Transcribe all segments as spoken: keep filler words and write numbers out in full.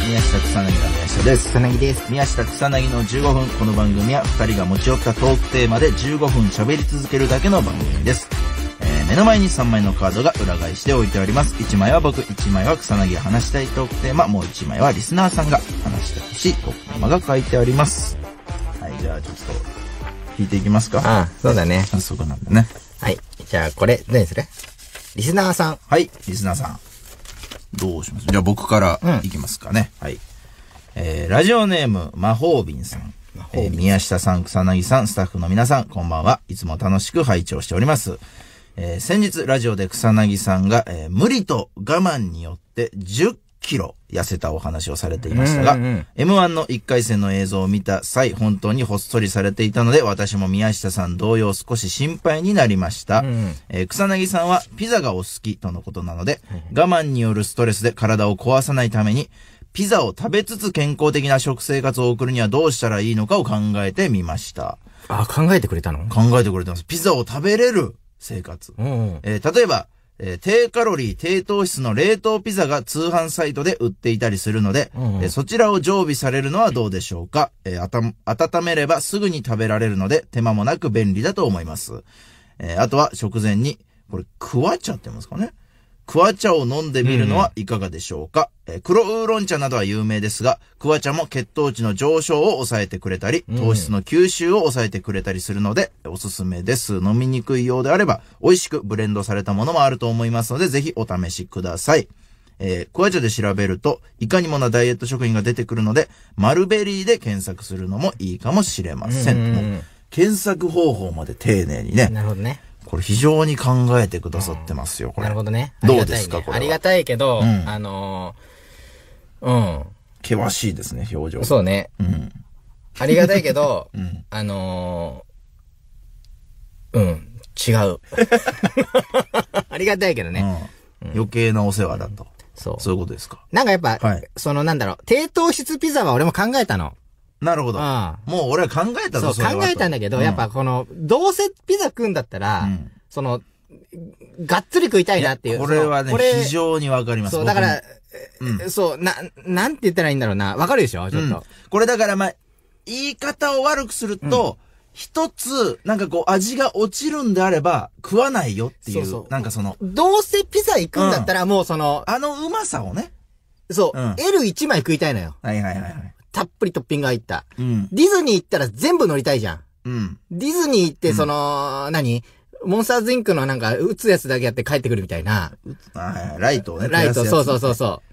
宮下草薙の宮下です。 草薙です。 宮下草薙のじゅうごふん。この番組はふたりが持ち寄ったトークテーマでじゅうごふん喋り続けるだけの番組です。えー、目の前にさんまいのカードが裏返して置いてあります。いちまいは僕、いちまいは草薙が話したいトークテーマ、もういちまいはリスナーさんが話してほしいトークテーマが書いてあります。はい、じゃあちょっと引いていきますか。 ああ、そうだね。 早速なんだね。 はい。じゃあこれ、何する？リスナーさん。 はい、リスナーさん。どうします？じゃあ僕からいきますかね。うん、はい。えー、ラジオネーム、魔法瓶さん。えー、宮下さん、草薙さん、スタッフの皆さん、こんばんは。いつも楽しく拝聴しております。えー、先日、ラジオで草薙さんが、えー、無理と我慢によってじゅっキロ痩せたお話をされていましたが、うんうん、エムワン のいっかい戦の映像を見た際、本当にほっそりされていたので、私も宮下さん同様少し心配になりました。うんうんえー、草薙さんはピザがお好きとのことなので、うん、我慢によるストレスで体を壊さないために、ピザを食べつつ健康的な食生活を送るにはどうしたらいいのかを考えてみました。 あ、考えてくれたの？ 考えてくれてます。ピザを食べれる生活。うんうんえー、例えば、えー、低カロリー、低糖質の冷凍ピザが通販サイトで売っていたりするので、うんうんえー、そちらを常備されるのはどうでしょうか。えー、あた、温めればすぐに食べられるので手間もなく便利だと思います。えー、あとは食前に、これ、クワ茶って言いますかね。クワ茶を飲んでみるのはいかがでしょうか、うんうんえー、黒ウーロン茶などは有名ですが、クワ茶も血糖値の上昇を抑えてくれたり、糖質の吸収を抑えてくれたりするので、おすすめです。飲みにくいようであれば、美味しくブレンドされたものもあると思いますので、ぜひお試しください。えー、クワ茶で調べると、いかにもなダイエット食品が出てくるので、マルベリーで検索するのもいいかもしれません。うんうんうん、もう検索方法まで丁寧にね。 なるほどね。 これ非常に考えてくださってますよ、これ。 なるほどね。 どうですか、これ。 ありがたいけど、うん、あのー、うん。 険しいですね、表情。 そうね。 うん。 ありがたいけど、 うん、 あのー、うん、違う。ありがたいけどね、 うんうん。余計なお世話だと。 そう。 そういうことですか。 なんかやっぱ、 はい、 そのなんだろう、低糖質ピザは俺も考えたの。 なるほど。うん、もう俺は考えたぞ、 そう、考えたんだけど、うん、やっぱこの、どうせピザ食うんだったら、うん、その、がっつり食いたいなっていう。 これはね、非常にわかります。 そう、だから、うん、そう、な、なんて言ったらいいんだろうな。わかるでしょちょっと、うん。これだからまあ、言い方を悪くすると、一、うん、つ、なんかこう、味が落ちるんであれば、食わないよっていう。そうそう。なんかその。 どうせピザ行くんだったら、もうその、 あのうまさをね。 そう、うん、エルいち 枚食いたいのよ。 はいはいはいはい。 たっぷりトッピングが入った。 うん。 ディズニー行ったら全部乗りたいじゃん。 うん。 ディズニー行って、その、うん、何モンスターズインクのなんか、撃つやつだけやって帰ってくるみたいな。 はい、ライトをね。 ライト、そうそうそうそう。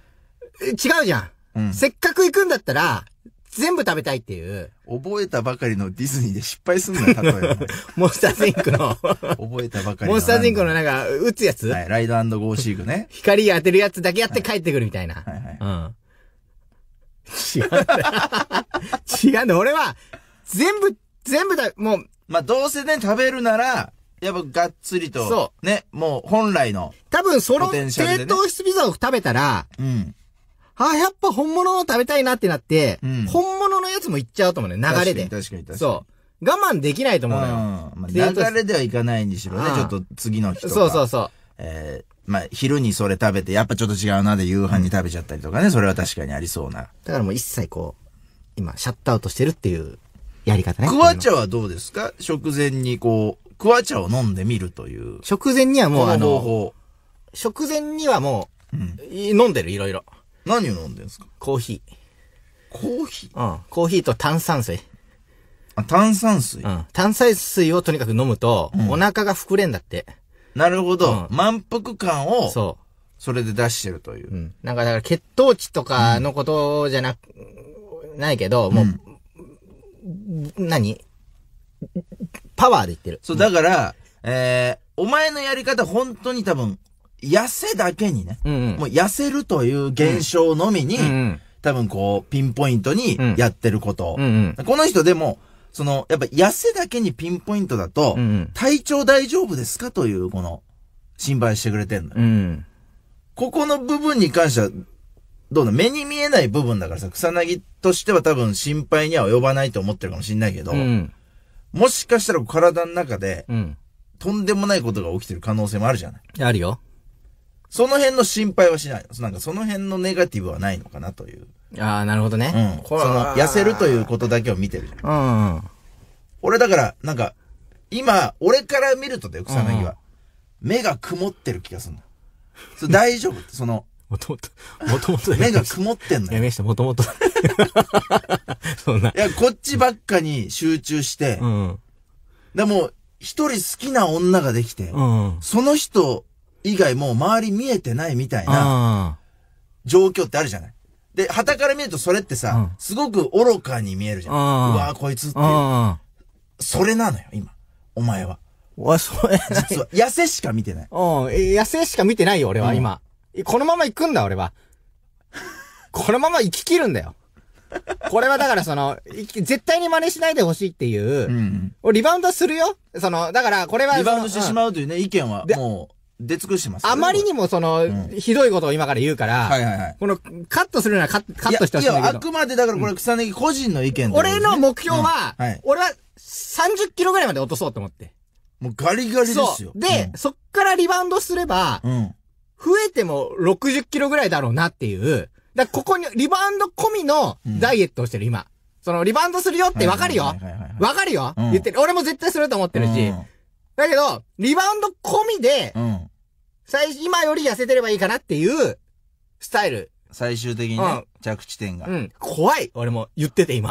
違うじゃん。 うん。 せっかく行くんだったら、全部食べたいっていう。 覚えたばかりのディズニーで失敗すんのよ、例えば。 モンスターズインクの。 覚えたばかりの。 モンスターズインクのなんか、撃つやつはい、ライド&ゴーシーグね。 光当てるやつだけやって帰ってくるみたいな。 はい、はい、はい。 うん。違うんだよ。違うんだよ。俺は、全部、全部だ、もう。 まあ、どうせね、食べるなら、やっぱがっつりと。 そう。 ね、もう本来の。 多分その、低糖質ピザを食べたら、 うん。 ああ、やっぱ本物の食べたいなってなって、 うん、 本物のやつもいっちゃうと思うね、流れで。 確かに確かに確かに。 そう。我慢できないと思うのよ。 うん。まあ、流れではいかないにしろね、ちょっと次の日とか。 そうそうそう。 えーまあ、昼にそれ食べて、やっぱちょっと違うなで夕飯に食べちゃったりとかね、それは確かにありそうな。 だからもう一切こう、今、シャットアウトしてるっていうやり方ね。 クワ茶はどうですか？食前にこう、クワ茶を飲んでみるという。 食前にはもうあの、 方法食前にはもう、うん、飲んでる、いろいろ。 何を飲んでるんですか？ コーヒー。 コーヒー？ うん。コーヒーと炭酸水。 あ、炭酸水？ うん。炭酸水をとにかく飲むと、うん、お腹が膨れんだって。 なるほど、うん。満腹感を、 そう。 それで出してるという。 うん。なんかだから血糖値とかのことじゃなく、うん、ないけど、もう、うん、何パワーで言ってる。 そう、だから、えー、お前のやり方本当に多分、痩せだけにね、 うんうん、 もう痩せるという現象のみに、うんうん、多分こう、ピンポイントにやってること。 うんうんうん、 この人でも、その、やっぱ痩せだけにピンポイントだと、うんうん、体調大丈夫ですかという、この、心配してくれてんのよ。 うん、 ここの部分に関しては、どうだ、目に見えない部分だからさ、草薙としては多分心配には及ばないと思ってるかもしれないけど、うん、もしかしたら体の中で、うん、とんでもないことが起きてる可能性もあるじゃない。 あるよ。 その辺の心配はしないの。なんかその辺のネガティブはないのかなという。 ああ、なるほどね。 うん。その、痩せるということだけを見てるじゃん。うん。俺だから、なんか、今、俺から見るとだよ、草薙は。目が曇ってる気がするの。それ大丈夫その、 もともと、もともと目が曇ってんのよ。 やめして、もともと。そんな。 いや、こっちばっかに集中して、うん。でも、一人好きな女ができて、うん。その人以外もう周り見えてないみたいな、状況ってあるじゃない。で、旗から見るとそれってさ、うん、すごく愚かに見えるじゃん。うわぁ、こいつっていう。それなのよ、今。お前は。 わ、それ。 実は、痩せしか見てない。 うん、痩せしか見てないよ、俺は、今。うん、このまま行くんだ、俺は。このまま生き切るんだよ。これはだからその、絶対に真似しないでほしいっていう、うんうん、リバウンドするよ。その、だからこれは。 リバウンドしてしまうというね、うん、意見はもう、出尽くしてます、ね。 あまりにもその、うん、ひどいことを今から言うから、はいはいはい。この、カットするならカッカットしてほしいんだけど。いや、 あくまでだからこれ草薙個人の意見、 ね、俺の目標は、うんはい、俺はさんじゅっキロぐらいまで落とそうと思って。 もうガリガリですよ。 で、うん、そっからリバウンドすれば、うん、増えてもろくじゅっキロぐらいだろうなっていう。だからここに、リバウンド込みのダイエットをしてる、今。その、リバウンドするよってわかるよ。わかるよ、うん、言ってる。俺も絶対すると思ってるし。うん、だけど、リバウンド込みで、うん、最初、今より痩せてればいいかなっていう、スタイル。 最終的にね、うん、着地点が。 うん。怖い。俺も言ってて今。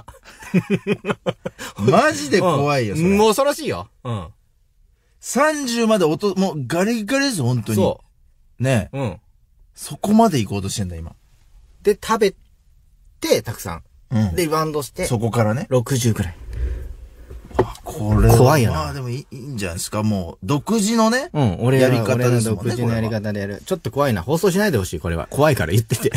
マジで怖いよ、それ。 もう恐ろしいよ。うん。 さんじゅうまで音、もうガリガリですよ、本当に。そう。ねえ。うん。そこまで行こうとしてんだ、今。 で、食べて、たくさん。うん。で、リバウンドして。 そこからね。 ろくじゅうぐらい。 これは。怖いよな。まあでもいい、いいんじゃないですか、もう。独自のね。うん、俺やり方ですもんね。 独自のやり方でやる。ちょっと怖いな。放送しないでほしい、これは。怖いから言ってて。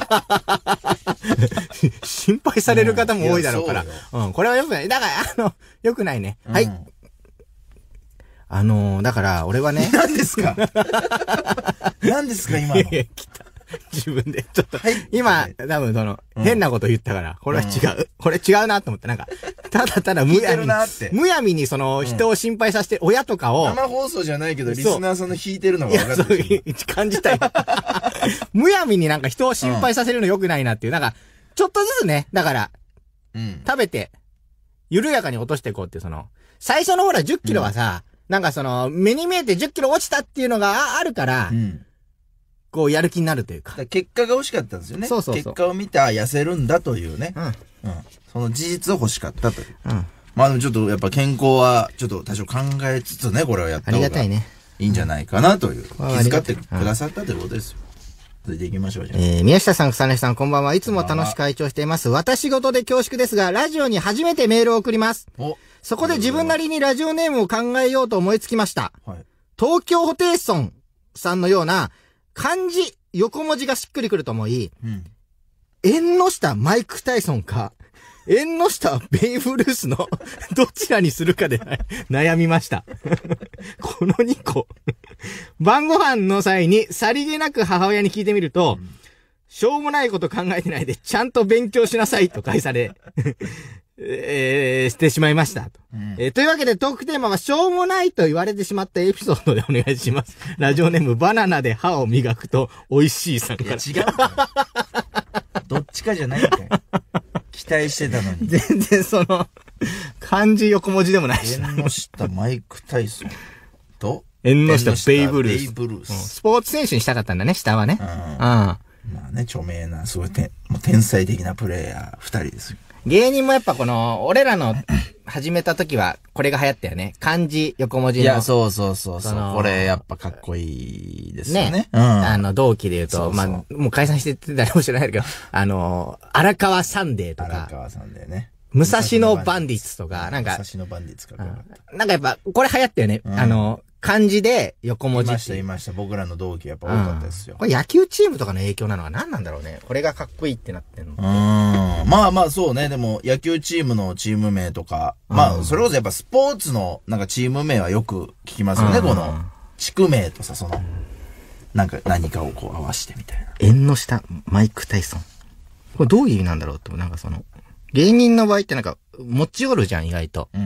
心配される方も多いだろうから。うん、うん、これは良くない。だから、あの、良くないね。うん、はい。あのー、だから、俺はね。 何ですか何ですか、今の。 来た。自分で、ちょっと、はい、今、多分その、うん、変なこと言ったから、これは違う。うん、これ違うなと思って、なんか、ただただむやみに、むやみにその、人を心配させて、親とかを。 生放送じゃないけど、リスナーさんの引いてるのが分かってる。いや、そう感じたい。むやみになんか人を心配させるの良くないなっていう、なんか、ちょっとずつね、だから、うん、食べて、緩やかに落としていこうっていう、その、最初のほらじゅっキロはさ、うんなんかその、目に見えてじゅっキロ落ちたっていうのがあるから、うん、こうやる気になるというか。 か結果が欲しかったんですよね。そうそうそう。結果を見て、痩せるんだというね。うん。うん。その事実を欲しかったという。うん。まあでもちょっとやっぱ健康は、ちょっと多少考えつつね、これをやった方が。ありがたいね。いいんじゃないかなという。気遣ってくださったということですよ。続いていきましょう、じゃあ。 えー、宮下さん、草根さん、こんばんは。いつも楽しく会長しています。私事で恐縮ですが、ラジオに初めてメールを送ります。おそこで自分なりにラジオネームを考えようと思いつきました。はい、東京ホテイソンさんのような漢字横文字がしっくりくると思い、うん、縁の下マイク・タイソンか、縁の下ベイブ・ルースのどちらにするかで悩みました。このにこ。晩ご飯の際にさりげなく母親に聞いてみると、うん、しょうもないこと考えてないでちゃんと勉強しなさいと返され、えー、してしまいましたと、うんえー。というわけでトークテーマはしょうもないと言われてしまったエピソードでお願いします。ラジオネームバナナで歯を磨くと美味しいさんから。いや違う。どっちかじゃないんかい。期待してたのに。 全然その、漢字横文字でもないし。 縁の下マイク・タイソンと縁の下ベイブルース。 ベイブルース、 うん。スポーツ選手にしたかったんだね、下はね。うん。うん、 まあね、著名な、すごいてもう天才的なプレイヤー二人ですよ。 芸人もやっぱこの、俺らの始めた時は、これが流行ったよね。漢字、横文字の。 いや、そうそうそうそう。これやっぱかっこいいですよね。ね。 うん。あの、同期で言うと、そうそうまあ、もう解散してたりもしれないけど、あの、荒川サンデーとか。 荒川サンデーね。 武蔵野バンディッツとか、なんか。 武蔵野バンディッツか、 うん。なんかやっぱ、これ流行ったよね。うん、あの、漢字で横文字。 いました、いました。僕らの同期やっぱ多かったですよ。 うん、これ野球チームとかの影響なのは何なんだろうね。これがかっこいいってなってんの。 うん。まあまあそうね。でも野球チームのチーム名とか、まあそれこそやっぱスポーツのなんかチーム名はよく聞きますよね。この地区名とさ、その、なんか何かをこう合わせてみたいな。 縁の下、マイク・タイソン。これどういう意味なんだろうって、なんかその、芸人の場合ってなんか、持ち寄るじゃん、意外と。うん。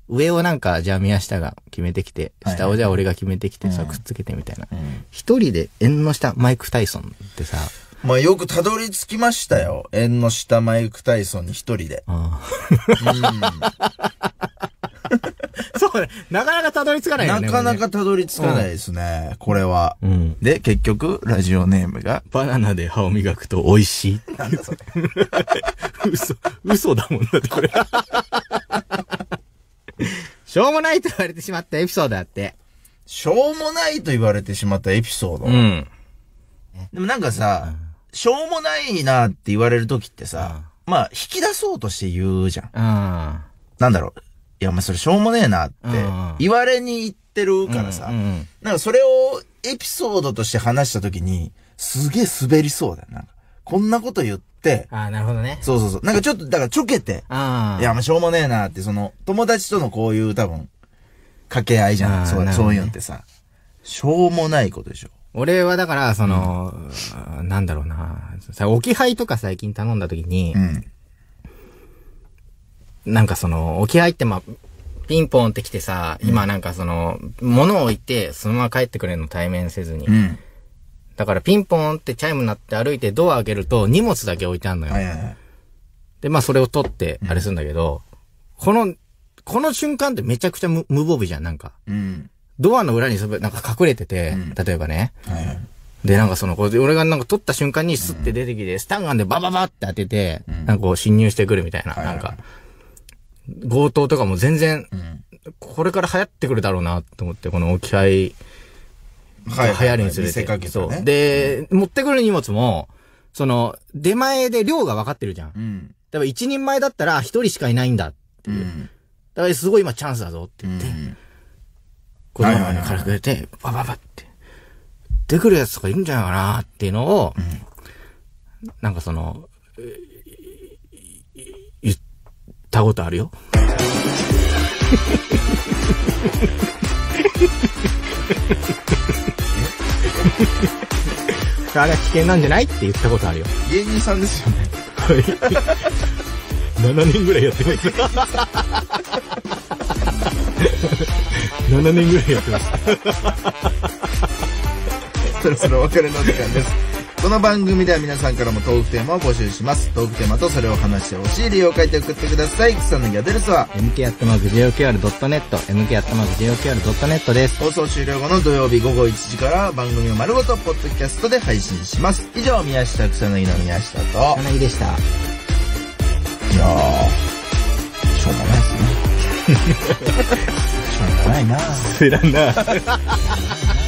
上をなんか、じゃあ宮下が決めてきて、下をじゃあ俺が決めてきて、さ、くっつけてみたいな。一人で縁の下マイク・タイソンってさ、 まあよくたどり着きましたよ。縁の下マイク・タイソンに一人で。ああうん、 そうね。なかなかたどり着かないよね。 なかなかたどり着かないですね。うん、これは、うん。で、結局、ラジオネームが。 バナナで歯を磨くと美味しい。なんだそれ。嘘、嘘だもんだってこれ。しょうもないと言われてしまったエピソードだって。 しょうもないと言われてしまったエピソード。うん。でもなんかさ、うんしょうもないなって言われるときってさ、うん、まあ、引き出そうとして言うじゃん。うん、なんだろう。いや、まあ、それしょうもねえなって、言われに言ってるからさ、うんうん、なんかそれをエピソードとして話したときに、すげえ滑りそうだよ。なんかこんなこと言って、 ああ、なるほどね。 そうそうそう。なんかちょっと、だからちょけて、いや、まあ、しょうもねえなって、その、友達とのこういう多分、掛け合いじゃん。そう、ね、そういうのってさ、しょうもないことでしょ。 俺はだから、その、うん、なんだろうな。さ、置き配とか最近頼んだ時に、うん、なんかその、置き配ってまあ、ピンポンって来てさ、うん、今なんかその、物を置いて、そのまま帰ってくれるの対面せずに。うん、だからピンポンってチャイム鳴って歩いてドア開けると荷物だけ置いてあるのよ。はいはいはい、で、まあそれを取って、あれするんだけど、うん、この、この瞬間ってめちゃくちゃ無、無防備じゃん、なんか。うんドアの裏にそなんか隠れてて、うん、例えばね。はいはい、で、なんかその、こう俺がなんか取った瞬間にスッて出てきて、うん、スタンガンでバババって当てて、うん、なんかこう侵入してくるみたいな。はいはい、なんか、強盗とかも全然、うん、これから流行ってくるだろうなと思って、この置き配、はい、流行りにつれて。はいはいはい、そう。で、うん、持ってくる荷物も、その、出前で量が分かってるじゃん。うん、だから一人前だったら一人しかいないんだっていう。うん、だからすごい今チャンスだぞって言って、うん子供がね、軽く入れて、バババって、出てくるやつとかいるんじゃないかなっていうのを、うん、なんかその、言ったことあるよ。あれは危険なんじゃないって言ったことあるよ。 芸人さんですよね。はい。 ななねんぐらいやってます。ななねんぐらいやってます。 そろそろお別れの時間です。この番組では皆さんからもトークテーマを募集します。トークテーマとそれを話してほしい理由を書いて送ってください。草薙アドレスはエムケーアットマークジェイオーケーアールドットネット エムケーアットマークジェイオーケーアールドットネット です。 放送終了後の土曜日午後いちじから番組を丸ごとポッドキャストで配信します。以上、宮下草薙の宮下と草薙でした。いやーしょうもないですね。しょうがないな。 知らんな。